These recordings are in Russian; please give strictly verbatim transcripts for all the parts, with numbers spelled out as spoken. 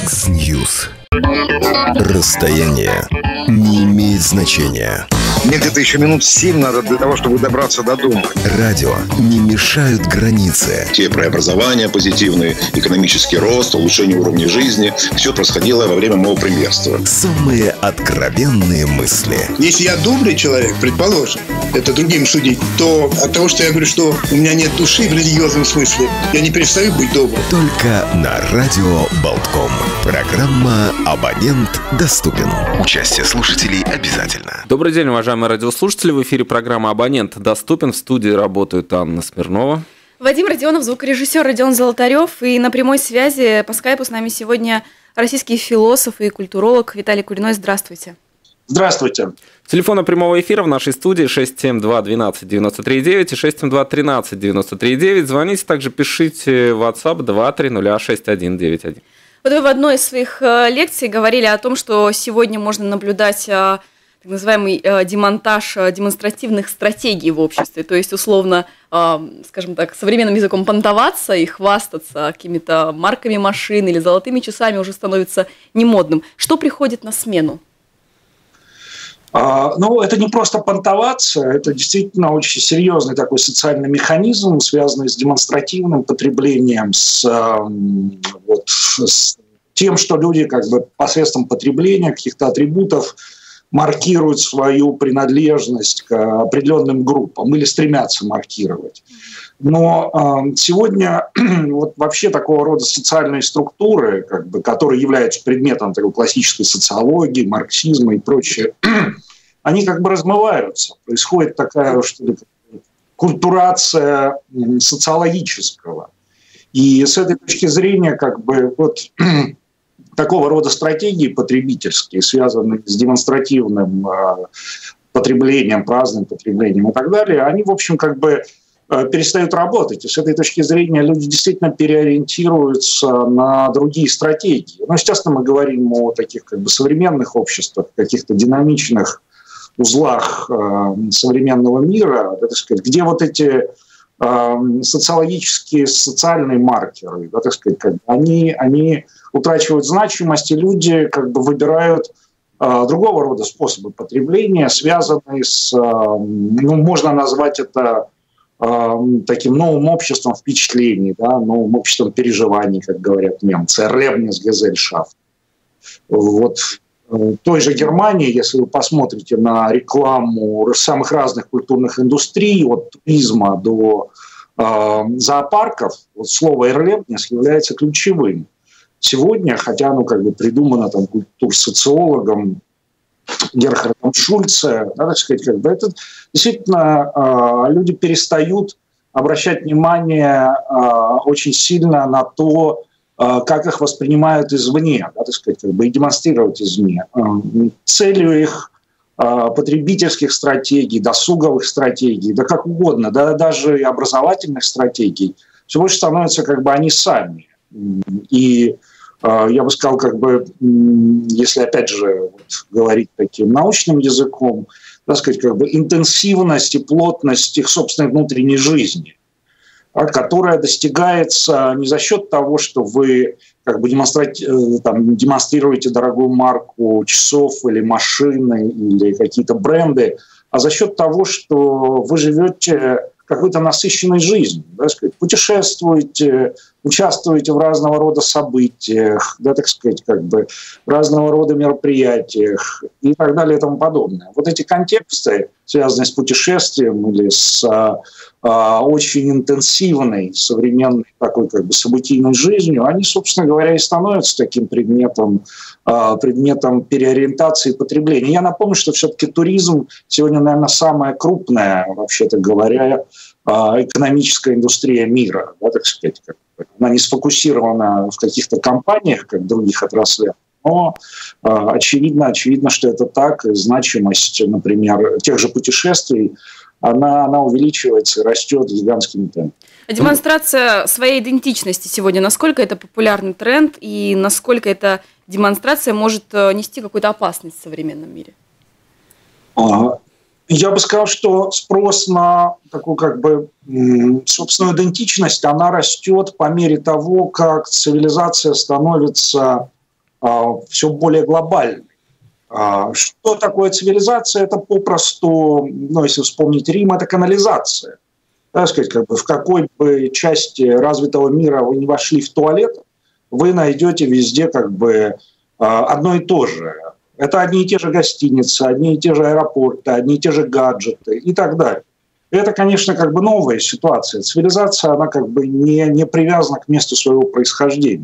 X-News. Расстояние не имеет значения. Мне где-то еще минут семь надо для того, чтобы добраться до дома. Радио не мешают границы. Те преобразования позитивные, экономический рост, улучшение уровня жизни. Все происходило во время моего премьерства. Самые откровенные мысли. Если я добрый человек, предположим, это другим судить, то от того, что я говорю, что у меня нет души в религиозном смысле, я не перестаю быть добрым. Только на радио Болтком. Программа «Абонент доступен». Участие слушателей обязательно. Добрый день, уважаемые радиослушатели. В эфире программа «Абонент доступен». В студии работают Анна Смирнова, Вадим Родионов, звукорежиссер Родион Золотарев. И на прямой связи по скайпу с нами сегодня российский философ и культуролог Виталий Куриной. Здравствуйте. Здравствуйте. Телефон прямого эфира в нашей студии шесть семь два двенадцать девяносто три девять и шесть семь два тринадцать девяносто три девять. Звоните, также пишите в WhatsApp два три ноль шесть один девять один. Вот вы в одной из своих лекций говорили о том, что сегодня можно наблюдать так называемый демонтаж демонстративных стратегий в обществе, то есть условно, скажем так, современным языком понтоваться и хвастаться какими-то марками машин или золотыми часами уже становится немодным. Что приходит на смену? А, ну, это не просто понтоваться, это действительно очень серьезный такой социальный механизм, связанный с демонстративным потреблением, с, вот, с тем, что люди как бы посредством потребления каких-то атрибутов маркируют свою принадлежность к определенным группам или стремятся маркировать. Но э, сегодня вот вообще такого рода социальные структуры, как бы, которые являются предметом такой классической социологии, марксизма и прочее, они как бы размываются. Происходит такая что ли, культурация социологического. И с этой точки зрения как бы вот такого рода стратегии потребительские, связанные с демонстративным э, потреблением, праздным потреблением и так далее, они, в общем, как бы перестают работать. И с этой точки зрения люди действительно переориентируются на другие стратегии. Ну, естественно, мы говорим о таких как бы современных обществах, каких-то динамичных узлах э, современного мира, да, так сказать, где вот эти э, социологические, социальные маркеры, да, так сказать, как бы, они, они утрачивают значимость, и люди как бы выбирают э, другого рода способы потребления, связанные с, э, ну, можно назвать это таким новым обществом впечатлений, да, новым обществом переживаний, как говорят немцы, Erlebnisgesellschaft. Вот в той же Германии, если вы посмотрите на рекламу самых разных культурных индустрий, от туризма до э, зоопарков, вот слово Erlebnis является ключевым. Сегодня, хотя оно как бы придумано там культурсоциологом Герхардом Шульце, надо сказать, как бы это действительно э, люди перестают обращать внимание э, очень сильно на то, э, как их воспринимают извне, да, так сказать, как бы и демонстрировать извне. Э, целью их э, потребительских стратегий, досуговых стратегий, да как угодно, да даже и образовательных стратегий, все больше становятся как бы они сами. И я бы сказал, как бы, если опять же вот, говорить таким научным языком, так сказать, как бы интенсивность и плотность их собственной внутренней жизни, которая достигается не за счет того, что вы как бы демонстри- там, демонстрируете дорогую марку часов или машины или какие-то бренды, а за счет того, что вы живете какой-то насыщенной жизнью, да, сказать, путешествуете, участвуете в разного рода событиях, да, так сказать, как бы разного рода мероприятиях и так далее и тому подобное. Вот эти контексты, связанные с путешествием или с а, а, очень интенсивной современной такой как бы событийной жизнью, они, собственно говоря, и становятся таким предметом, а, предметом переориентации и потребления. Я напомню, что все-таки туризм сегодня, наверное, самая крупная, вообще-то говоря, экономическая индустрия мира, да, так сказать, как бы. Она не сфокусирована в каких-то компаниях, как в других отраслях, но э, очевидно, очевидно, что это так, и значимость, например, тех же путешествий, она, она увеличивается и растет гигантскими темпами. Демонстрация своей идентичности сегодня, насколько это популярный тренд и насколько эта демонстрация может нести какую-то опасность в современном мире? Ага. Я бы сказал, что спрос на такую как бы собственную идентичность, она растет по мере того, как цивилизация становится все более глобальный. Что такое цивилизация? Это попросту, ну, если вспомнить Рим, это канализация. Так сказать, как бы в какой бы части развитого мира вы не вошли в туалет, вы найдете везде как бы одно и то же. Это одни и те же гостиницы, одни и те же аэропорты, одни и те же гаджеты и так далее. Это, конечно, как бы новая ситуация. Цивилизация, она как бы не, не привязана к месту своего происхождения.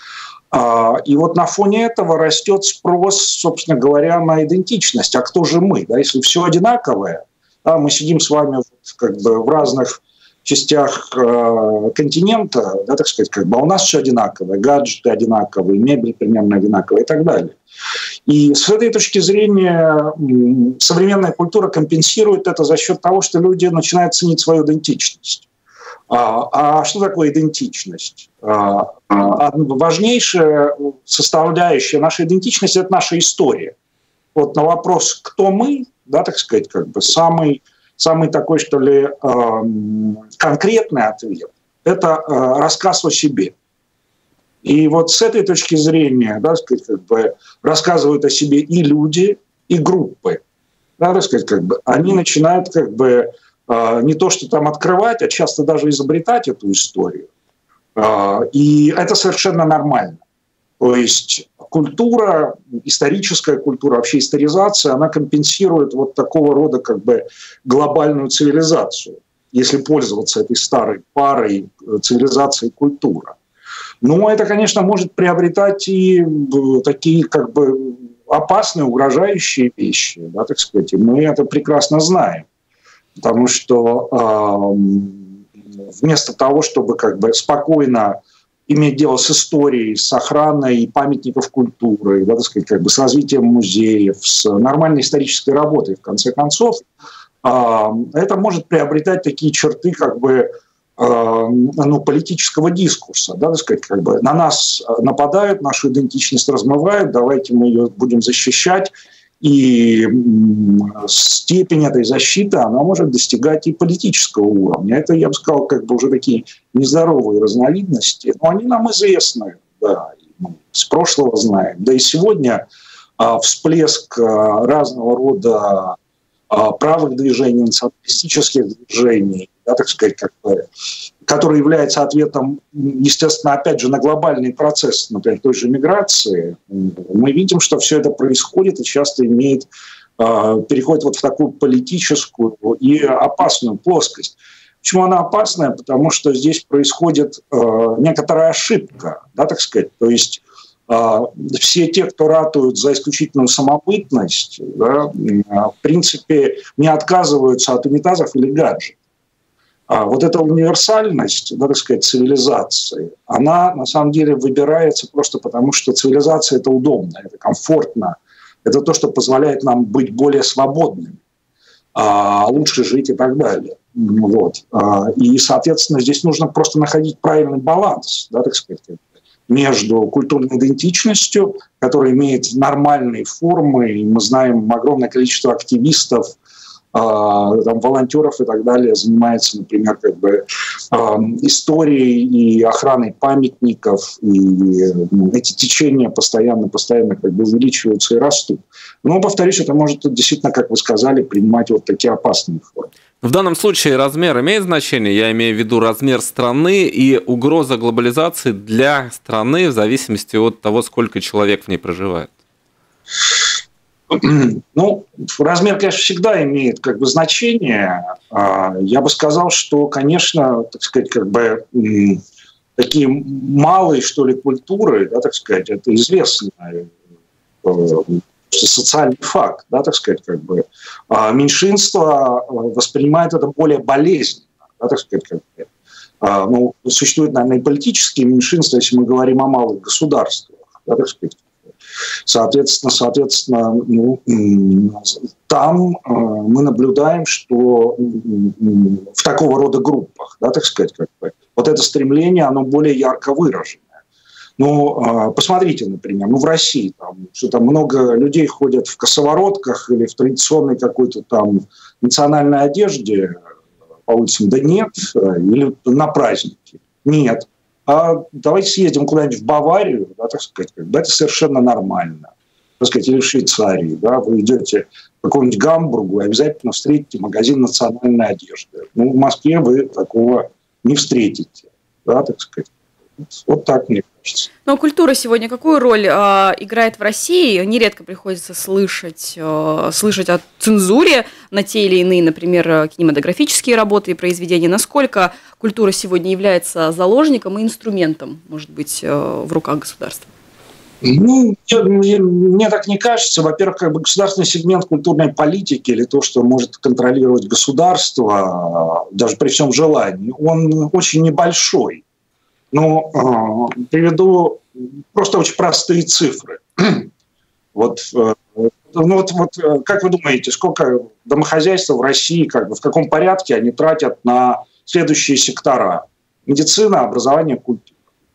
И вот на фоне этого растет спрос, собственно говоря, на идентичность. А кто же мы? Да, если все одинаковое, да, мы сидим с вами как бы в разных частях э, континента, да, так сказать, как бы, а у нас все одинаковое, гаджеты одинаковые, мебель примерно одинаковая и так далее. И с этой точки зрения современная культура компенсирует это за счет того, что люди начинают ценить свою идентичность. А, а что такое идентичность? А, а, важнейшая составляющая нашей идентичности – это наша история. Вот на вопрос «кто мы?», да, так сказать, как бы самый, самый такой, что ли, конкретный ответ – это рассказ о себе. И вот с этой точки зрения, да, так сказать, как бы рассказывают о себе и люди, и группы. Да, так сказать, как бы, они начинают как бы не то, что там открывать, а часто даже изобретать эту историю. И это совершенно нормально. То есть культура, историческая культура, вообще историзация, она компенсирует вот такого рода как бы глобальную цивилизацию, если пользоваться этой старой парой цивилизации и культура. Но это, конечно, может приобретать и такие как бы опасные, угрожающие вещи, да, так сказать, и мы это прекрасно знаем. Потому что э, вместо того, чтобы как бы спокойно иметь дело с историей, с охраной памятников культуры, да, так сказать, как бы с развитием музеев, с нормальной исторической работой, в конце концов, э, это может приобретать такие черты как бы э, ну, политического дискурса. Да, так сказать, как бы на нас нападают, нашу идентичность размывают, давайте мы ее будем защищать. И степень этой защиты, она может достигать и политического уровня. Это, я бы сказал, как бы уже такие нездоровые разновидности, но они нам известны, да, с прошлого знаем. Да и сегодня а, всплеск а, разного рода а, правых движений, националистических движений, да, так сказать, как бы, который является ответом, естественно, опять же, на глобальный процесс, например, той же миграции, мы видим, что все это происходит и часто имеет, переходит вот в такую политическую и опасную плоскость. Почему она опасная? Потому что здесь происходит некоторая ошибка, да, так сказать, то есть все те, кто ратуют за исключительную самобытность, да, в принципе, не отказываются от унитазов или гаджетов. А вот эта универсальность, да, так сказать, цивилизации, она на самом деле выбирается просто потому, что цивилизация – это удобно, это комфортно, это то, что позволяет нам быть более свободными, а лучше жить и так далее. Вот. И, соответственно, здесь нужно просто находить правильный баланс, да, так сказать, между культурной идентичностью, которая имеет нормальные формы, и мы знаем огромное количество активистов, там, волонтеров и так далее занимается, например, как бы, э, историей и охраной памятников, и э, эти течения постоянно, постоянно как бы увеличиваются и растут. Но, повторюсь, это может действительно, как вы сказали, принимать вот такие опасные формы. В данном случае размер имеет значение, я имею в виду размер страны и угроза глобализации для страны в зависимости от того, сколько человек в ней проживает. Ну, размер, конечно, всегда имеет как бы значение. Я бы сказал, что, конечно, так сказать, как бы такие малые, что ли, культуры, да, так сказать, это известный социальный факт, да, так сказать, как бы меньшинство воспринимает это более болезненно, да, так сказать, как бы. Ну, существуют, наверное, и политические меньшинства, если мы говорим о малых государствах, да, так сказать. Соответственно, соответственно ну, там э, мы наблюдаем, что в такого рода группах, да, так сказать, как бы, вот это стремление, оно более ярко выраженное. Ну, э, посмотрите, например, ну, в России, там, что там много людей ходят в косоворотках или в традиционной какой-то там национальной одежде по улицам. Да нет, или на праздники. Нет. а давайте съездим куда-нибудь в Баварию, да, так сказать, как бы это совершенно нормально. Так сказать, или в Швейцарии, да, вы идете в какой-нибудь Гамбургу и обязательно встретите магазин национальной одежды. Ну, в Москве вы такого не встретите, да, так сказать. Вот так, мне кажется. Но культура сегодня какую роль э, играет в России? Нередко приходится слышать, э, слышать о цензуре на те или иные, например, кинематографические работы и произведения. Насколько культура сегодня является заложником и инструментом, может быть, э, в руках государства? Ну, мне, мне так не кажется. Во-первых, как бы государственный сегмент культурной политики или то, что может контролировать государство, даже при всем желании, он очень небольшой. Но э, приведу просто очень простые цифры. Вот, э, ну, вот, вот как вы думаете, сколько домохозяйств в России, как бы, в каком порядке они тратят на следующие сектора? Медицина, образование, культура.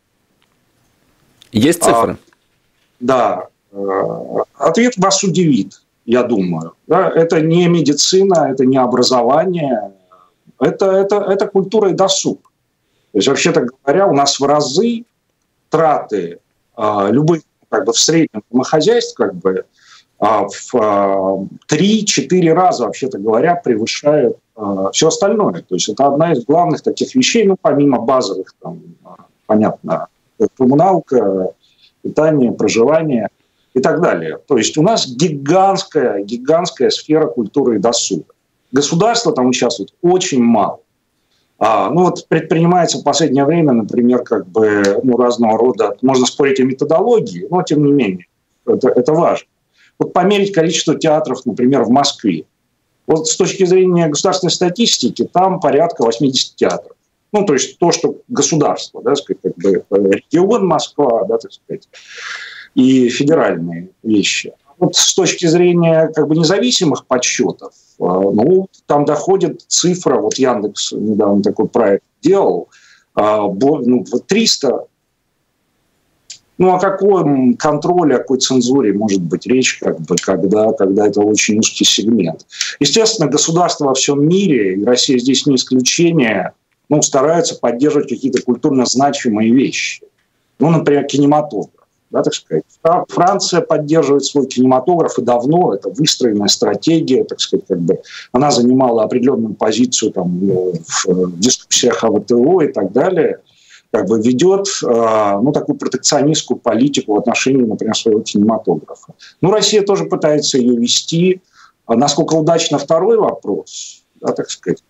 Есть цифры? А, да. Э, ответ вас удивит, я думаю. Да? Это не медицина, это не образование, это, это, это культура и досуг. То есть, вообще-то говоря, у нас в разы траты э, любых, как бы в среднем домохозяйств, как бы э, в э, три-четыре раза, вообще-то говоря, превышают э, все остальное. То есть это одна из главных таких вещей, ну, помимо базовых, там, понятно, коммуналка, питание, проживание и так далее. То есть у нас гигантская, гигантская сфера культуры и досуга. Государство там участвует очень мало. А, ну вот предпринимается в последнее время, например, как бы, ну, разного рода, можно спорить о методологии, но тем не менее, это, это важно. Вот померить количество театров, например, в Москве. Вот с точки зрения государственной статистики, там порядка восемьдесят театров. Ну, то есть то, что государство, да, сказать, как бы регион Москва, да, так сказать, и федеральные вещи. Вот с точки зрения как бы независимых подсчетов, ну, там доходит цифра, вот Яндекс недавно такой проект делал, ну, триста. Ну, о каком контроле, о какой цензуре может быть речь, как бы, когда, когда это очень узкий сегмент. Естественно, государства во всем мире, и Россия здесь не исключение, ну, стараются поддерживать какие-то культурно значимые вещи. Ну, например, кинематограф. Да, так сказать. Франция поддерживает свой кинематограф и давно, это выстроенная стратегия, так сказать, как бы, она занимала определенную позицию там, в дискуссиях о ВТО и так далее, как бы ведет ну, такую протекционистскую политику в отношении, например, своего кинематографа. Ну, Россия тоже пытается ее вести. Насколько удачно, второй вопрос, да, так сказать.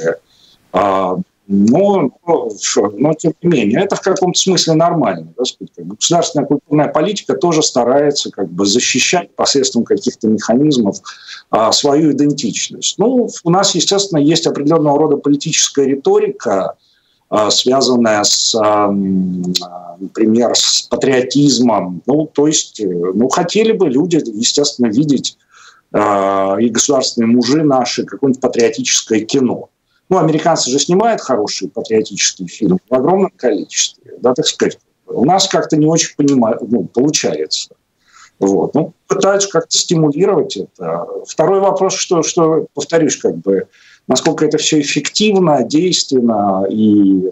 Но, но, но, тем не менее, это в каком-то смысле нормально. Да, сказать, как бы государственная культурная политика тоже старается как бы защищать посредством каких-то механизмов а, свою идентичность. Ну, у нас, естественно, есть определенного рода политическая риторика, а, связанная с, а, например, с патриотизмом. Ну, то есть, ну, хотели бы люди, естественно, видеть а, и государственные мужи наши какое-нибудь патриотическое кино. Ну, американцы же снимают хорошие патриотические фильмы в огромном количестве, да, так сказать. У нас как-то не очень понимаю, ну, получается. Вот. Ну, пытаются как-то стимулировать это. Второй вопрос, что, что, повторюсь, как бы, насколько это все эффективно, действенно и,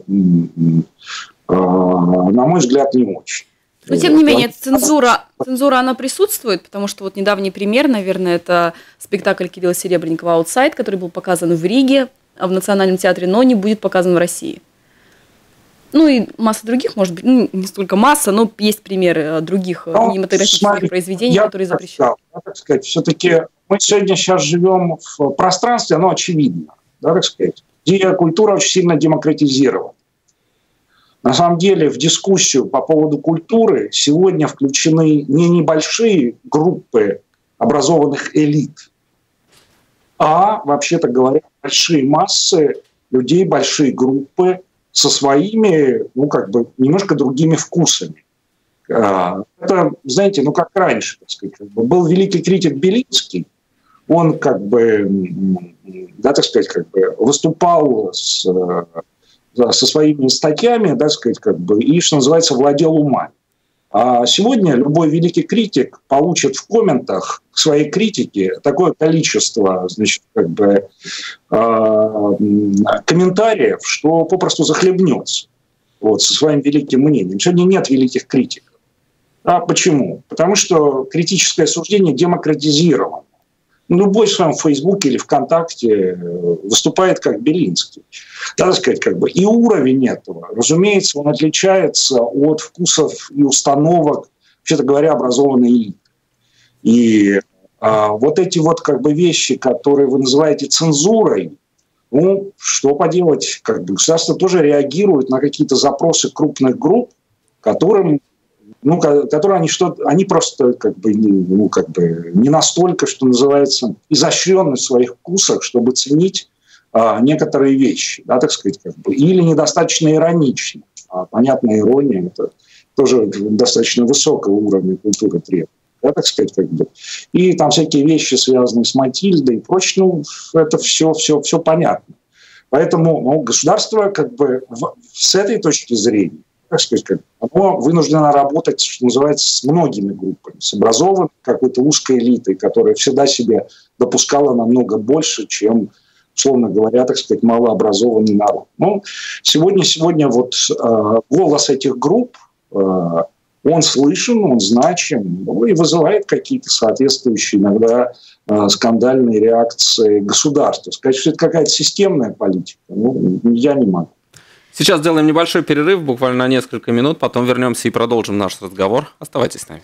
э, на мой взгляд, не очень. Но, тем не менее, цензура, цензура, она присутствует, потому что вот недавний пример, наверное, это спектакль Кирилла Серебренникова «Аутсайд», который был показан в Риге, в Национальном театре, но не будет показан в России. Ну и масса других, может быть, ну, не столько масса, но есть примеры других ну, кинематографических смотри, произведений, которые запрещены. Да, так сказать, все-таки мы сегодня сейчас живем в пространстве, оно очевидно, да, так сказать, где культура очень сильно демократизирована. На самом деле в дискуссию по поводу культуры сегодня включены не небольшие группы образованных элит, а, вообще-то говоря, большие массы людей, большие группы со своими, ну, как бы, немножко другими вкусами. Это, знаете, ну, как раньше, так сказать, как бы, был великий критик Белинский, он, как бы, да, так сказать, как бы, выступал с, со своими статьями, да, так сказать, как бы, и, что называется, владел умами. А сегодня любой великий критик получит в комментах к своей критике такое количество, значит, как бы, э, комментариев, что попросту захлебнется. вот, со своим великим мнением. Сегодня нет великих критиков. А почему? Потому что критическое суждение демократизировано. Любой в своем Фейсбуке или ВКонтакте выступает как Белинский. Так сказать, как бы. И уровень этого, разумеется, он отличается от вкусов и установок, вообще-то говоря, образованной элиты. И а, вот эти вот как бы вещи, которые вы называете цензурой, ну, что поделать, как бы государство тоже реагирует на какие-то запросы крупных групп, которым Ну, которые они что-то, они просто как бы, ну, как бы не настолько, что называется, изощренны в своих вкусах, чтобы ценить а, некоторые вещи, да, так сказать, как бы, или недостаточно ироничны. А, понятная ирония – это тоже достаточно высокого уровня культуры требует, да, так сказать, как бы. И там всякие вещи, связанные с Матильдой и прочее, ну, это все, все, все понятно. Поэтому ну, государство как бы в, с этой точки зрения, как сказать, оно вынуждено работать, что называется, с многими группами, с образованной какой-то узкой элитой, которая всегда себе допускала намного больше, чем, условно говоря, так сказать, малообразованный народ. Ну, сегодня, сегодня вот э, голос этих групп, э, он слышен, он значим, ну, и вызывает какие-то соответствующие иногда э, скандальные реакции государства. Сказать, что это какая-то системная политика, ну, я не могу. Сейчас сделаем небольшой перерыв, буквально на несколько минут, потом вернемся и продолжим наш разговор. Оставайтесь с нами.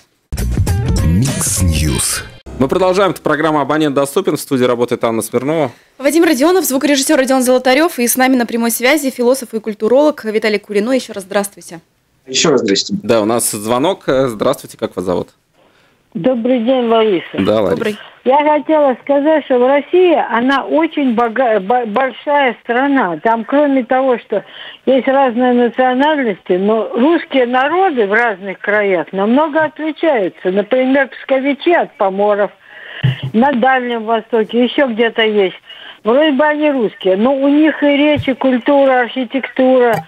Микс Ньюс. Мы продолжаем. Это программа «Абонент доступен». В студии работает Анна Смирнова. Вадим Родионов, звукорежиссер Родион Золотарев. И с нами на прямой связи философ и культуролог Виталий Куриной. Еще раз здравствуйте. Еще раз здравствуйте. Да, у нас звонок. Здравствуйте, как вас зовут? Добрый день, Лариса. Да, Лариса. Добрый. Я хотела сказать, что Россия, она очень бога- большая страна. Там, кроме того, что есть разные национальности, но русские народы в разных краях намного отличаются. Например, псковичи от поморов, на Дальнем Востоке, еще где-то есть. Вроде бы они русские, но у них и речь, и культура, архитектура,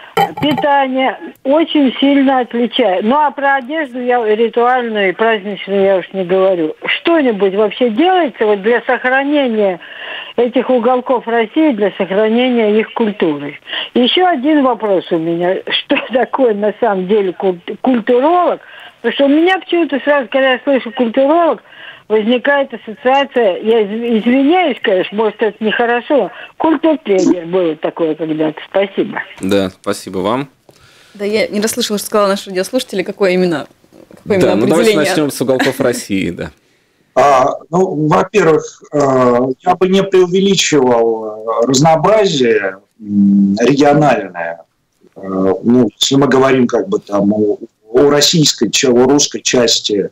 питание очень сильно отличается. Ну, а про одежду я ритуальную и праздничную я уж не говорю. Что-нибудь вообще делается вот для сохранения этих уголков России, для сохранения их культуры? Еще один вопрос у меня. Что такое на самом деле культуролог? Потому что у меня почему-то сразу, когда я слышу культуролог, возникает ассоциация, я извиняюсь, конечно, может, это нехорошо, культуртренер было такое когда-то. Спасибо. Да, спасибо вам. Да, я не расслышала, что сказала наш радиослушатель, какое именно, какое да, именно ну определение. давайте начнем с уголков России, да. А, ну, во-первых, я бы не преувеличивал разнообразие региональное. Ну, если мы говорим как бы там о, о российской, о русской части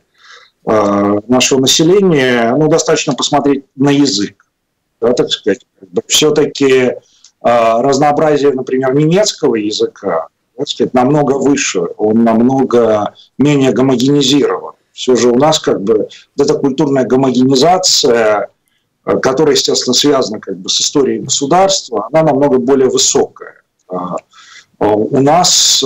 нашего населения, ну, достаточно посмотреть на язык. Да, так сказать. Все-таки разнообразие, например, немецкого языка, так сказать, намного выше, он намного менее гомогенизирован. Все же у нас как бы вот эта культурная гомогенизация, которая, естественно, связана как бы с историей государства, она намного более высокая. У нас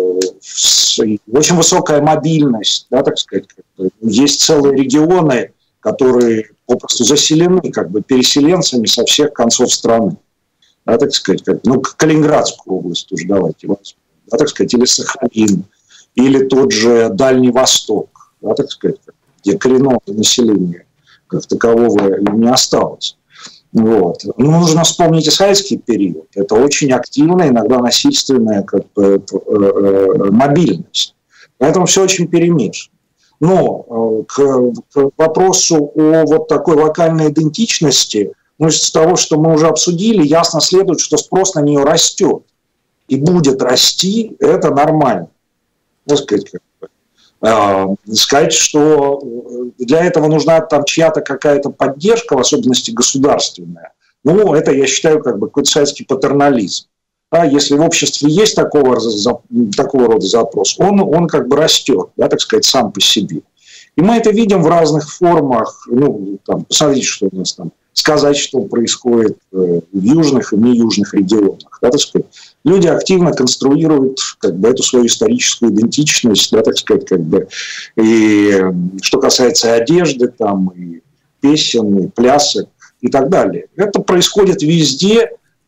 очень высокая мобильность, да, так сказать, есть целые регионы, которые попросту заселены как бы переселенцами со всех концов страны. Да, так сказать, как, ну, Калининградскую область тоже давайте возьмем, да, так сказать, или Сахалин, или тот же Дальний Восток, да, так сказать, где коренное население как такового не осталось. Вот. Ну, нужно вспомнить и советский период. Это очень активная, иногда насильственная как бы, мобильность. Поэтому все очень перемешано. Но к, к вопросу о вот такой локальной идентичности, ну, из того, что мы уже обсудили, ясно следует, что спрос на нее растет. И будет расти, это нормально. Так сказать, как бы. Сказать, что для этого нужна там чья-то какая-то поддержка, в особенности государственная, ну, это, я считаю, как бы какой-то советский патернализм. А если в обществе есть такого, такого рода запрос, он, он как бы растет, да, так сказать, сам по себе. И мы это видим в разных формах. Ну, там, посмотрите, что у нас там, сказать, что происходит в южных и не южных регионах. Да, так сказать. Люди активно конструируют как бы, эту свою историческую идентичность, да, так сказать, как бы, и что касается одежды, там, и песен, и плясок, и так далее. Это происходит везде,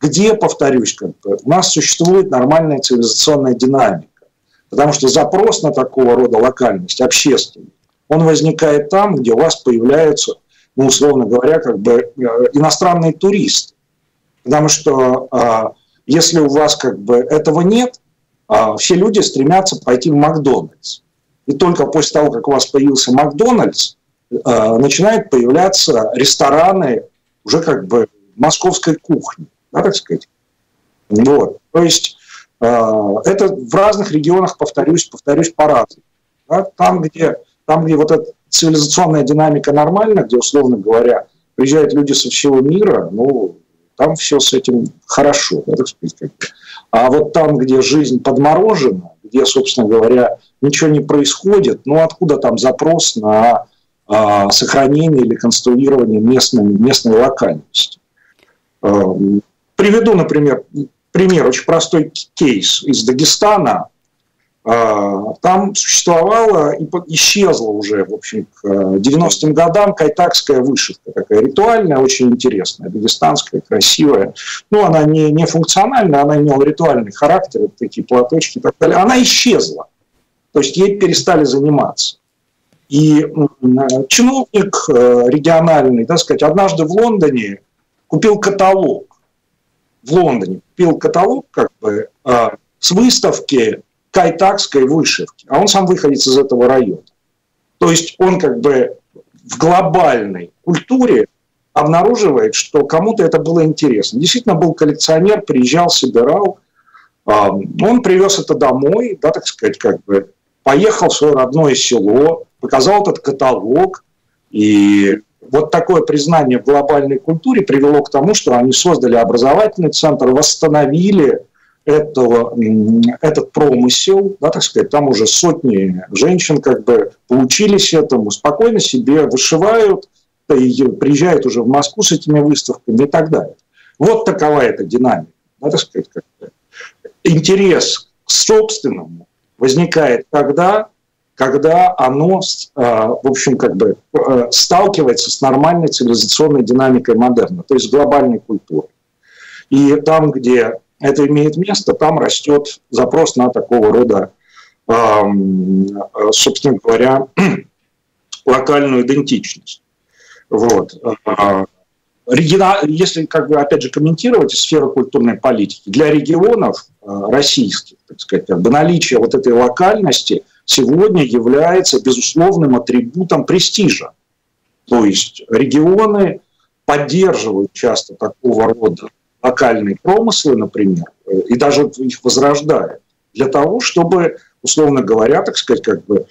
где, повторюсь, как бы, у нас существует нормальная цивилизационная динамика. Потому что запрос на такого рода локальность, общественный, он возникает там, где у вас появляются, ну, условно говоря, как бы иностранные туристы. Потому что если у вас как бы этого нет, все люди стремятся пойти в Макдональдс. И только после того, как у вас появился Макдональдс, начинают появляться рестораны уже как бы московской кухни, да, так сказать. Вот. То есть это в разных регионах, повторюсь, повторюсь, по-разному. Да? Там, где, там, где вот эта цивилизационная динамика нормальна, где, условно говоря, приезжают люди со всего мира, ну, там все с этим хорошо. Да, так сказать. А вот там, где жизнь подморожена, где, собственно говоря, ничего не происходит, ну, откуда там запрос на а, сохранение или конструирование местной, местной локальности? А, приведу, например, пример, очень простой кейс из Дагестана. Там существовала и исчезла уже, в общем, к девяностым годам кайтакская вышивка, такая ритуальная, очень интересная, дагестанская, красивая. Ну, она не, не функциональная, она имела ритуальный характер, вот такие платочки и так далее. Она исчезла, то есть ей перестали заниматься. И чиновник региональный, так сказать, однажды в Лондоне купил каталог. В Лондоне купил каталог как бы с выставки кайтакской вышивки, а он сам выходец из этого района. То есть он как бы в глобальной культуре обнаруживает, что кому-то это было интересно. Действительно был коллекционер, приезжал, собирал, он привез это домой, да, так сказать, как бы поехал в свое родное село, показал этот каталог, и вот такое признание в глобальной культуре привело к тому, что они создали образовательный центр, восстановили этого, этот промысел, да, так сказать, там уже сотни женщин как бы поучились этому, спокойно себе вышивают, и приезжают уже в Москву с этими выставками и так далее. Вот такова эта динамика. Да, так сказать, как бы. Интерес к собственному возникает тогда, когда оно, в общем, как бы сталкивается с нормальной цивилизационной динамикой модерна, то есть с глобальной культурой. И там, где это имеет место, там растет запрос на такого рода, собственно говоря, локальную идентичность. Вот. Если, как бы, опять же, комментировать сферу культурной политики, для регионов российских, так сказать, как бы наличие вот этой локальности сегодня является безусловным атрибутом престижа. То есть регионы поддерживают часто такого рода локальные промыслы, например, и даже их возрождают, для того, чтобы, условно говоря, так сказать, как бы,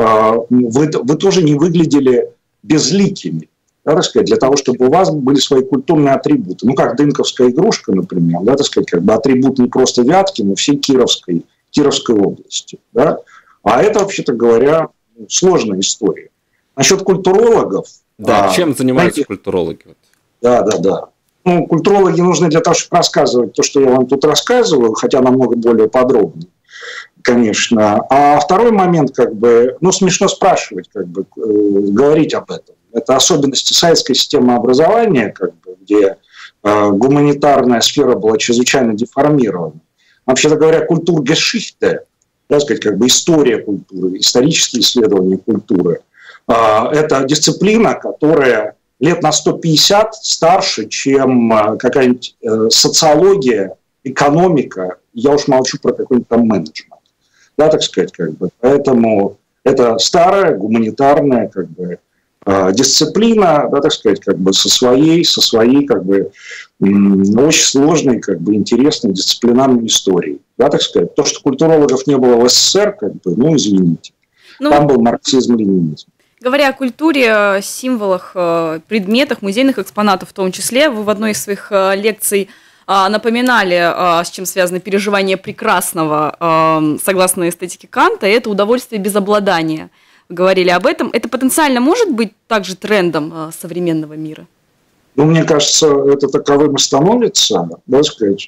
вы, вы тоже не выглядели безликими, да, так сказать, для того, чтобы у вас были свои культурные атрибуты. Ну, как дынковская игрушка, например, да, так сказать, как бы атрибут не просто Вятки, но всей Кировской, Кировской области. Да? А это, вообще-то говоря, сложная история. Насчет культурологов... Да, а, чем занимаются знаете, культурологи? Да, да, да. Ну, культурологи нужны для того, чтобы рассказывать то, что я вам тут рассказываю, хотя намного более подробно, конечно. А второй момент, как бы, ну, смешно спрашивать, как бы, э, говорить об этом. Это особенности советской системы образования, как бы, где э, гуманитарная сфера была чрезвычайно деформирована. Вообще-то говоря, культургешихте, так сказать, как бы история культуры, исторические исследования культуры, э, это дисциплина, которая лет на сто пятьдесят старше, чем какая-нибудь социология, экономика, я уж молчу про какой-нибудь там менеджмент. Да, так сказать, как бы. Поэтому это старая гуманитарная как бы, дисциплина, да, так сказать, как бы со своей, со своей как бы, очень сложной, как бы, интересной дисциплинарной историей. Да, так сказать. То, что культурологов не было в СССР, как бы, ну, извините. Ну, там был марксизм-ленинизм. Говоря о культуре, символах, предметах, музейных экспонатов в том числе, вы в одной из своих лекций напоминали, с чем связано переживание прекрасного, согласно эстетике Канта, и это удовольствие без обладания. Вы говорили об этом. Это потенциально может быть также трендом современного мира? Ну, мне кажется, это таковым и становится, да, сказать.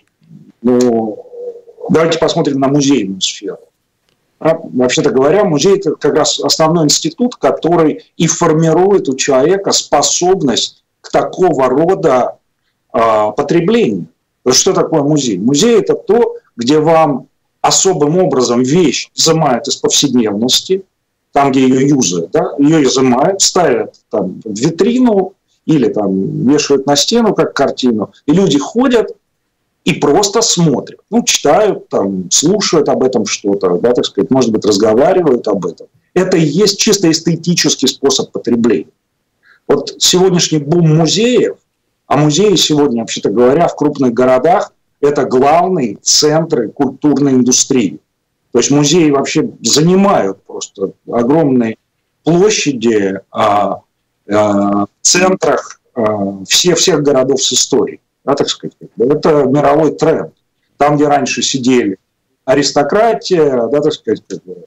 Ну, давайте посмотрим на музейную сферу. А, вообще-то говоря, музей – это как раз основной институт, который и формирует у человека способность к такого рода а, потреблению. Что такое музей? Музей – это то, где вам особым образом вещь изымают из повседневности, там, где ее юзают, да, ее изымают, ставят там, в витрину или там, вешают на стену как картину, и люди ходят и просто смотрят, ну, читают, там, слушают об этом что-то, да, так сказать, может быть, разговаривают об этом. Это и есть чисто эстетический способ потребления. Вот сегодняшний бум музеев, а музеи сегодня, вообще-то говоря, в крупных городах это главные центры культурной индустрии. То есть музеи вообще занимают просто огромные площади а, а, в центрах а, всех, всех городов с историей. Да, так сказать. Это мировой тренд. Там, где раньше сидели аристократия, да, так сказать,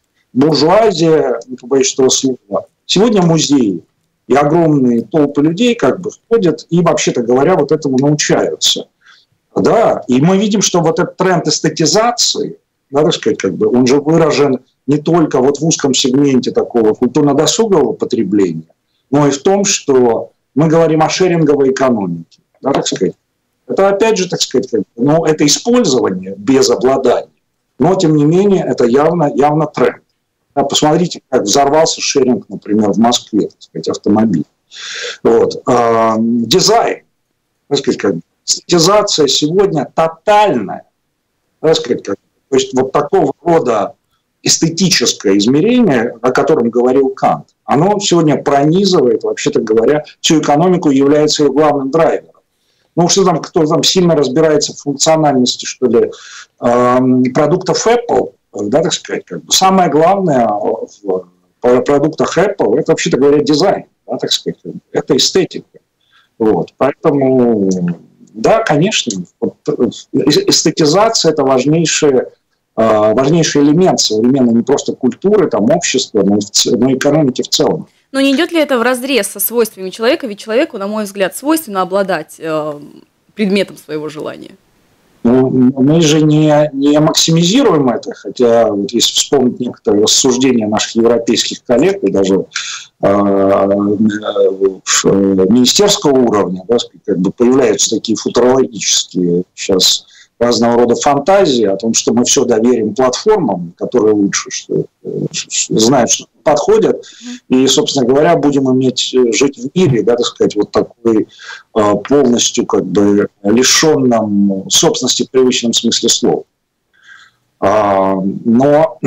буржуазия, не побоюсь этого слова, сегодня музеи. И огромные толпы людей как бы входят и, вообще-то говоря, вот этому научаются. Да, и мы видим, что вот этот тренд эстетизации, да, так сказать, как бы, он же выражен не только вот в узком сегменте такого культурно-досугового потребления, но и в том, что мы говорим о шеринговой экономике. Да, так сказать. Это опять же, так сказать, как бы, ну, это использование без обладания. Но, тем не менее, это явно, явно тренд. Да, посмотрите, как взорвался шеринг, например, в Москве, так сказать, автомобиль. Вот. А, дизайн, так сказать, как бы, эстетизация сегодня тотальная. Так сказать, как, то есть вот такого рода эстетическое измерение, о котором говорил Кант, оно сегодня пронизывает, вообще-то говоря, всю экономику, является ее главным драйвером. Ну, что там, кто там сильно разбирается в функциональности, что ли, э, продуктов Apple, да, так сказать, как бы, самое главное в продуктах Apple, это, вообще-то говоря, дизайн, да, так сказать, это эстетика. Вот, поэтому, да, конечно, вот, эстетизация – это важнейший, важнейший элемент современной не просто культуры, там, общества, но и, но и экономики в целом. Но не идет ли это вразрез со свойствами человека? Ведь человеку, на мой взгляд, свойственно обладать э, предметом своего желания. Ну, мы же не, не максимизируем это, хотя вот если вспомнить некоторые рассуждения наших европейских коллег, и даже э, министерского уровня, да, как бы появляются такие футурологические сейчас разного рода фантазии о том, что мы все доверим платформам, которые лучше что, знают, что подходят, и, собственно говоря, будем иметь жить в мире, да, так сказать, вот такой полностью как бы лишенном собственности в привычном смысле слова. Но,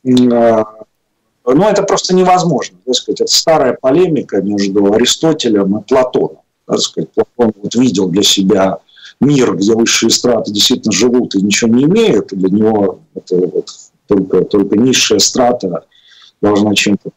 но это просто невозможно, так сказать, это старая полемика между Аристотелем и Платоном. Так сказать, Платон вот видел для себя мир, где высшие страты действительно живут и ничего не имеют, и для него это вот только, только низшая страта должна чем-то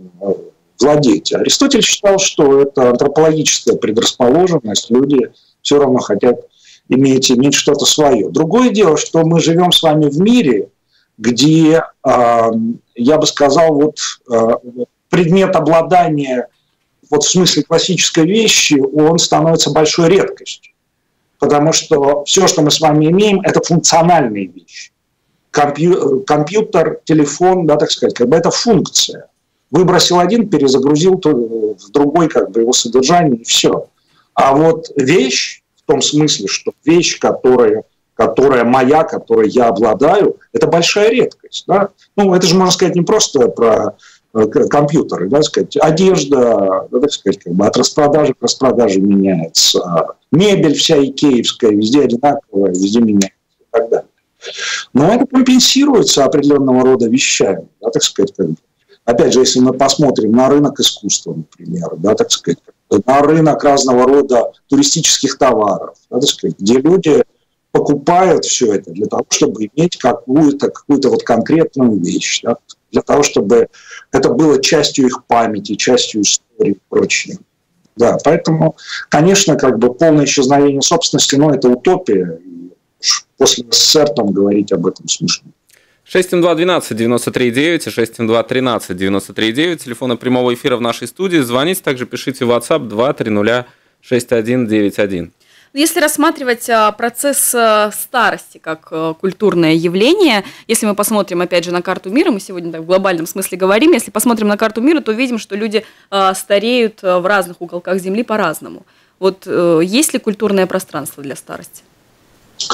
владеть. Аристотель считал, что это антропологическая предрасположенность, люди все равно хотят иметь, иметь что-то свое. Другое дело, что мы живем с вами в мире, где, я бы сказал, вот предмет обладания вот в смысле классической вещи, он становится большой редкостью. Потому что все, что мы с вами имеем, это функциональные вещи. Компью- компьютер, телефон, да, так сказать, как бы это функция. Выбросил один, перезагрузил в другой как бы его содержание, и все. А вот вещь, в том смысле, что вещь, которая, которая моя, которой я обладаю, это большая редкость. Да? Ну, это же, можно сказать, не просто про компьютеры, да, сказать, одежда, да, так сказать, как бы от распродажи к распродаже меняется, мебель вся икеевская, везде одинаковая, везде меняется и так далее. Но это компенсируется определенного рода вещами, да, так сказать, как бы. Опять же, если мы посмотрим на рынок искусства, например, да, так сказать, на рынок разного рода туристических товаров, да, так сказать, где люди покупают все это для того, чтобы иметь какую-то, какую-то вот конкретную вещь, да, для того, чтобы это было частью их памяти, частью истории и прочее. Да, поэтому, конечно, как бы полное исчезновение собственности, но это утопия. И после СССР там говорить об этом смешно. шесть семь два двенадцать девяносто три девять и шесть семь два тринадцать девяносто три девять. Телефоны прямого эфира в нашей студии. Звоните, также пишите в WhatsApp два три ноль шесть один девять один. Если рассматривать процесс старости как культурное явление, если мы посмотрим, опять же, на карту мира, мы сегодня так в глобальном смысле говорим, если посмотрим на карту мира, то видим, что люди стареют в разных уголках Земли по-разному. Вот есть ли культурное пространство для старости?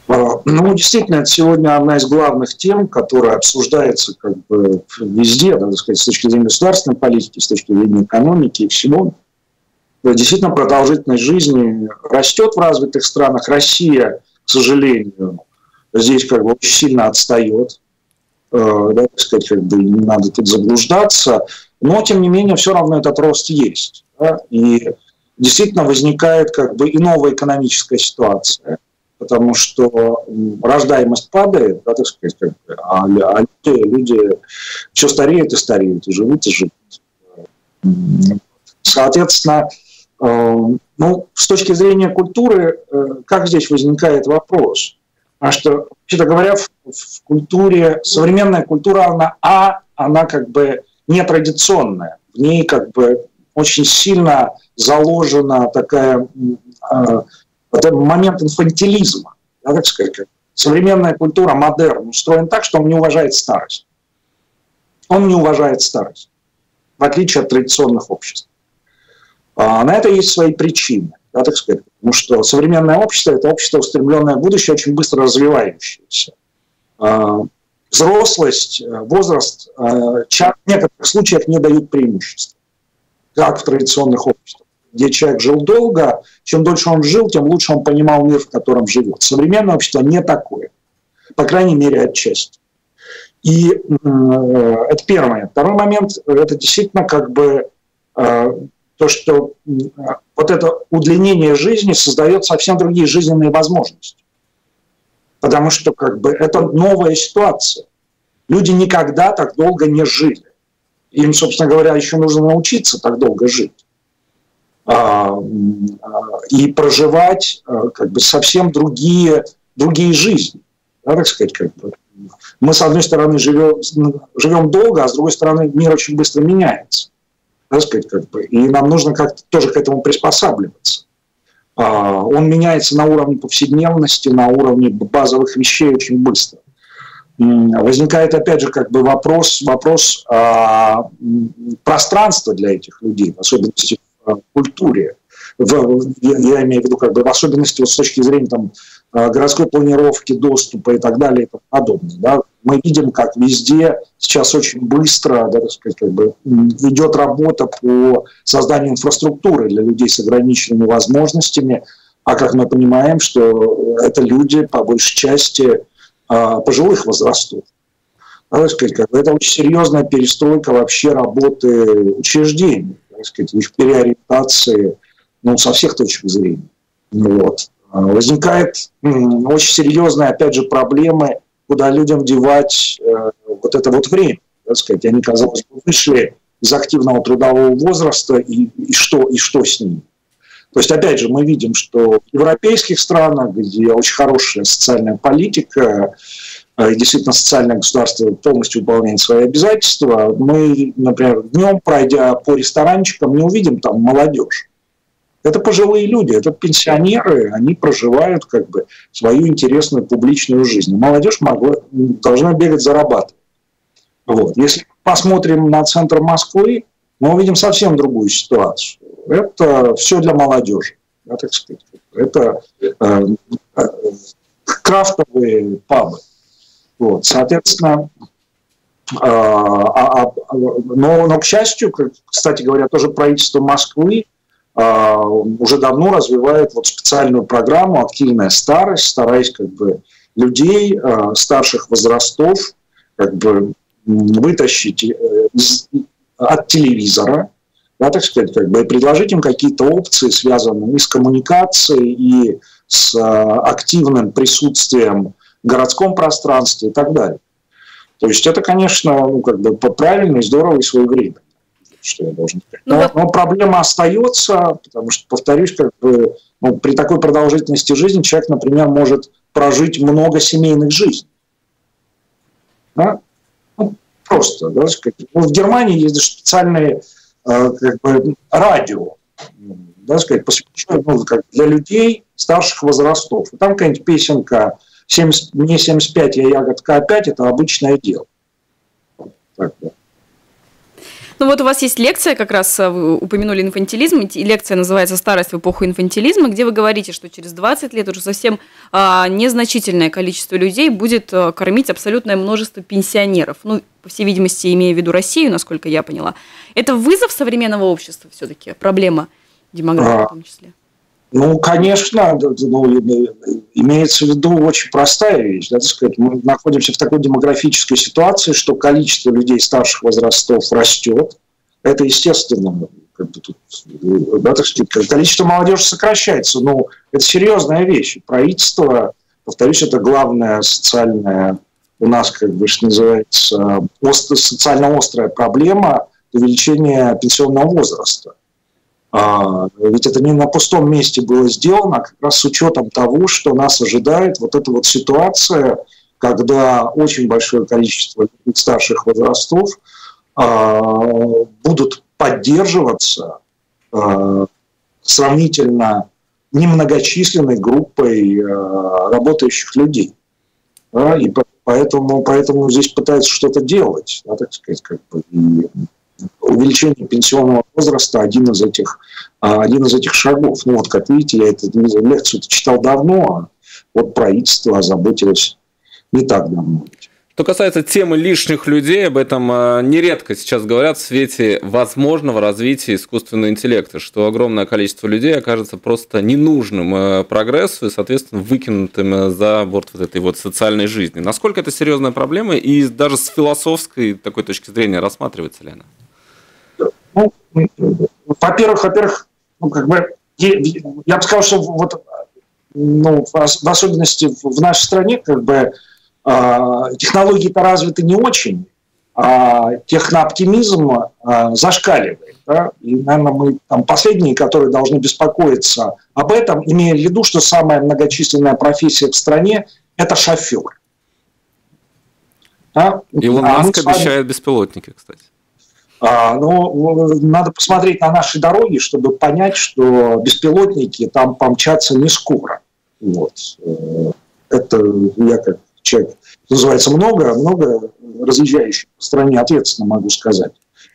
Ну, действительно, это сегодня одна из главных тем, которая обсуждается как бы везде, да, так сказать, с точки зрения государственной политики, с точки зрения экономики и всего. Действительно, продолжительность жизни растет в развитых странах. Россия, к сожалению, здесь как бы очень сильно отстает. Да, так сказать, как бы не надо тут заблуждаться. Но, тем не менее, все равно этот рост есть. Да? И действительно возникает как бы и новая экономическая ситуация. Потому что рождаемость падает, да, так сказать, как бы, а, а люди, люди все стареют и стареют, и живут, и живут. Соответственно, э, ну, с точки зрения культуры, э, как здесь возникает вопрос? А что, вообще-то говоря, в, в культуре, современная культура, она, а, она как бы нетрадиционная. В ней как бы очень сильно заложена такая... Э, Это момент инфантилизма. Да, так сказать, как современная культура, модерн, устроен так, что он не уважает старость. Он не уважает старость, в отличие от традиционных обществ. А на это есть свои причины. Да, так сказать, потому что современное общество – это общество, устремленное в будущее, очень быстро развивающееся. А, взрослость, возраст а, в некоторых случаях не дают преимущества, как в традиционных обществах, где человек жил долго, чем дольше он жил, тем лучше он понимал мир, в котором живет. Современное общество не такое, по крайней мере, отчасти. И э, это первый момент. Второй момент – это действительно как бы э, то, что э, вот это удлинение жизни создает совсем другие жизненные возможности. Потому что как бы это новая ситуация. Люди никогда так долго не жили. Им, собственно говоря, еще нужно научиться так долго жить. И проживать как бы совсем другие, другие жизни. Да, так сказать, как бы. Мы, с одной стороны, живем, живем долго, а с другой стороны, мир очень быстро меняется. Да, так сказать, как бы. И нам нужно как-то тоже к этому приспосабливаться. Он меняется на уровне повседневности, на уровне базовых вещей очень быстро. Возникает, опять же, как бы вопрос, вопрос пространства для этих людей, в особенности в культуре, в, я, я имею в виду как бы в особенности вот с точки зрения там, городской планировки, доступа и так далее и тому подобное. Да. Мы видим, как везде сейчас очень быстро, да, так сказать, как бы, идет работа по созданию инфраструктуры для людей с ограниченными возможностями, а как мы понимаем, что это люди по большей части пожилых возрастов. Да, так сказать, как бы, это очень серьезная перестройка вообще работы учреждений. Сказать, их переориентации, ну, со всех точек зрения. Вот. Возникает м, очень серьезные, опять же, проблемы, куда людям девать э, вот это вот время. Так сказать. Они, казалось бы, вышли из активного трудового возраста, и, и, что, и что с ними? То есть, опять же, мы видим, что в европейских странах, где очень хорошая социальная политика, и действительно социальное государство полностью выполняет свои обязательства, мы, например, днем, пройдя по ресторанчикам, не увидим там молодежь. Это пожилые люди, это пенсионеры, они проживают как бы свою интересную публичную жизнь. Молодежь могла, должна бегать, зарабатывать. Вот. Если посмотрим на центр Москвы, мы увидим совсем другую ситуацию. Это все для молодежи. Да, так сказать. Это э, э, крафтовые пабы. Вот, соответственно, а, а, но, но, к счастью, кстати говоря, тоже правительство Москвы а, уже давно развивает вот специальную программу «Активная старость», стараясь как бы людей а, старших возрастов как бы вытащить из, от телевизора, да, так сказать, как бы, и предложить им какие-то опции, связанные и с коммуникацией, и с а, активным присутствием в городском пространстве и так далее. То есть это, конечно, ну, как бы правильно и здорово и своевременно, что я должен сказать. Но, но проблема остается, потому что, повторюсь, как бы, ну, при такой продолжительности жизни человек, например, может прожить много семейных жизней. Да? Ну, просто. Да, сказать. Ну, в Германии есть специальные э, как бы, радио, да, сказать, посвященные, ну, как для людей старших возрастов. И там какая-нибудь песенка семьдесят, мне семьдесят пять, я ягодка опять, это обычное дело. Так, да. Ну вот у вас есть лекция, как раз вы упомянули инфантилизм, и лекция называется «Старость в эпоху инфантилизма», где вы говорите, что через двадцать лет уже совсем а, незначительное количество людей будет а, кормить абсолютное множество пенсионеров. Ну, по всей видимости, имея в виду Россию, насколько я поняла. Это вызов современного общества все-таки, проблема демографии в том числе? Ну, конечно, ну, имеется в виду очень простая вещь. Да, так сказать, мы находимся в такой демографической ситуации, что количество людей старших возрастов растет. Это естественно. Как бы тут, да, так сказать, количество молодежи сокращается. Но это серьезная вещь. Правительство, повторюсь, это главная социальная у нас, как бы, что называется, остро, социально острая проблема увеличения пенсионного возраста. А, ведь это не на пустом месте было сделано, а как раз с учетом того, что нас ожидает вот эта вот ситуация, когда очень большое количество старших возрастов а, будут поддерживаться а, сравнительно немногочисленной группой а, работающих людей. Да, и поэтому, поэтому здесь пытаются что-то делать, да, так сказать, как бы, и увеличение пенсионного возраста один из этих, один из этих шагов. Ну вот, как видите, я эту лекцию читал давно, а вот правительство озаботилось не так давно. Что касается темы лишних людей, об этом нередко сейчас говорят в свете возможного развития искусственного интеллекта, что огромное количество людей окажется просто ненужным прогрессу и, соответственно, выкинутым за борт вот этой вот социальной жизни. Насколько это серьезная проблема и даже с философской такой точки зрения рассматривается ли она? Ну, во-первых, во-первых, ну, как бы, я бы сказал, что вот, ну, в особенности в нашей стране, как бы, технологии-то развиты не очень, а технооптимизм зашкаливает. Да? И, наверное, мы там последние, которые должны беспокоиться об этом, имея в виду, что самая многочисленная профессия в стране – это шофер. Да? Илон а Маск вами... обещает беспилотники, кстати. А, ну, надо посмотреть на наши дороги, чтобы понять, что беспилотники там помчатся не скоро. Вот. Это я как человек, называется, много, много разъезжающих по стране, ответственно могу сказать.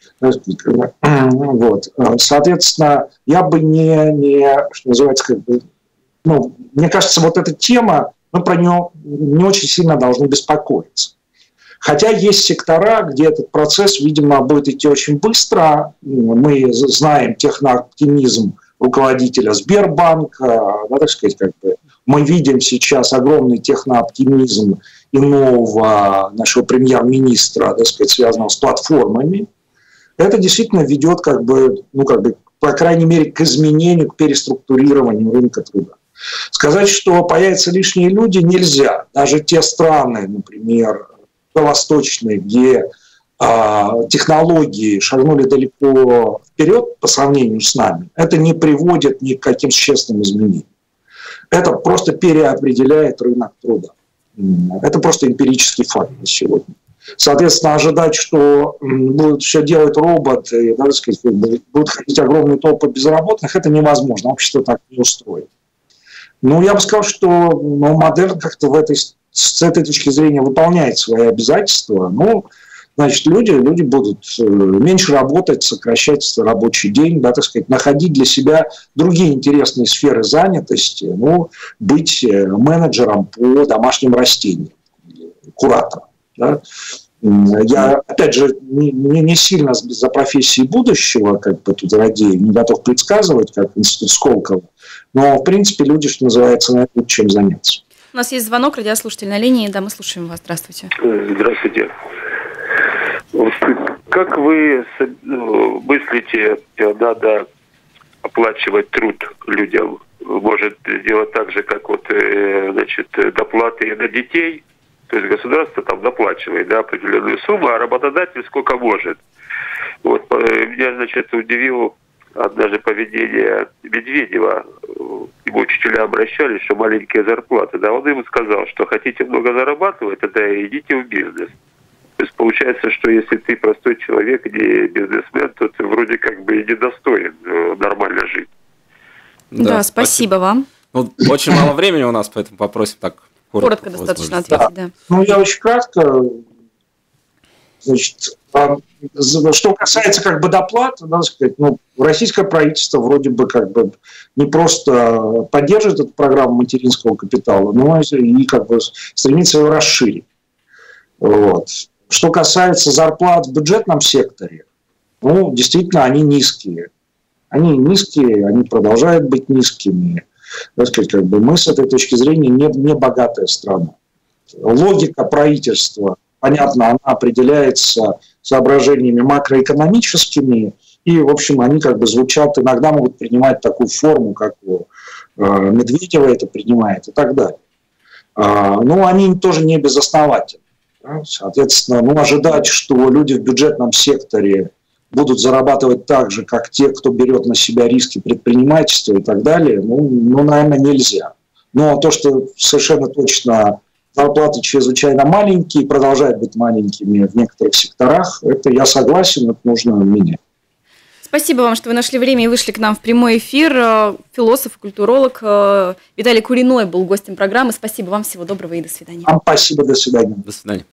Вот. Соответственно, я бы не, не, что называется, как бы, ну, мне кажется, вот эта тема, мы про нее не очень сильно должны беспокоиться. Хотя есть сектора, где этот процесс, видимо, будет идти очень быстро. Мы знаем технооптимизм руководителя Сбербанка, да, так сказать, как бы. Мы видим сейчас огромный технооптимизм и нового нашего премьер-министра, так сказать, связанного с платформами. Это действительно ведет, как бы, ну, как бы, по крайней мере, к изменению, к переструктурированию рынка труда. Сказать, что появятся лишние люди, нельзя. Даже те страны, например, восточные, где а, технологии шагнули далеко вперед по сравнению с нами, это не приводит ни к каким существенным изменениям. Это просто переопределяет рынок труда. Это просто эмпирический факт на сегодня. Соответственно, ожидать, что будет все делать робот, и, да, так сказать, будут ходить огромные толпы безработных, это невозможно. Общество так не устроит. Ну, я бы сказал, что, ну, модель как-то в этой, с этой точки зрения выполняет свои обязательства. Ну, значит, люди, люди будут меньше работать, сокращать рабочий день, да, так сказать, находить для себя другие интересные сферы занятости, ну, быть менеджером по домашним растениям, куратором. Да. Я, опять же, не, не сильно за профессией будущего, как бы тут радею, не готов предсказывать, как институт Сколково, но, в принципе, люди, что называется, найдут чем заняться. У нас есть звонок, радиослушатель на линии, да, мы слушаем вас. Здравствуйте. Здравствуйте. Как вы мыслите, надо оплачивать труд людям? Может делать так же, как вот, значит, доплаты на детей? То есть государство там доплачивает, да, определенную сумму, а работодатель сколько может. Вот меня, значит, удивило даже поведение Медведева. Ему учителя обращались, что маленькие зарплаты. Да, он ему сказал, что хотите много зарабатывать, тогда идите в бизнес. То есть получается, что если ты простой человек, не бизнесмен, то ты вроде как бы и недостоин нормально жить. Да, да, спасибо вам. Ну, очень мало времени у нас, поэтому попросим так коротко. Коротко достаточно ответить, да. да. Ну, я очень кратко. Значит, что касается как бы доплат, надо сказать, ну, российское правительство вроде бы как бы не просто поддерживает эту программу материнского капитала, но и как бы стремится ее расширить. Вот. Что касается зарплат в бюджетном секторе, ну, действительно, они низкие. Они низкие, они продолжают быть низкими. Так сказать, как бы мы с этой точки зрения не, не богатая страна. Логика правительства, понятно, она определяется соображениями макроэкономическими, и, в общем, они как бы звучат, иногда могут принимать такую форму, как у Медведева это принимает и так далее. Но они тоже не безосновательны. Соответственно, ну, ожидать, что люди в бюджетном секторе будут зарабатывать так же, как те, кто берет на себя риски предпринимательства и так далее, ну, ну наверное, нельзя. Но то, что совершенно точно зарплаты чрезвычайно маленькие, продолжают быть маленькими в некоторых секторах, это я согласен, это нужно менять. Спасибо вам, что вы нашли время и вышли к нам в прямой эфир. Философ, культуролог Виталий Куриной был гостем программы. Спасибо вам, всего доброго и до свидания. Вам спасибо, до свидания. До свидания.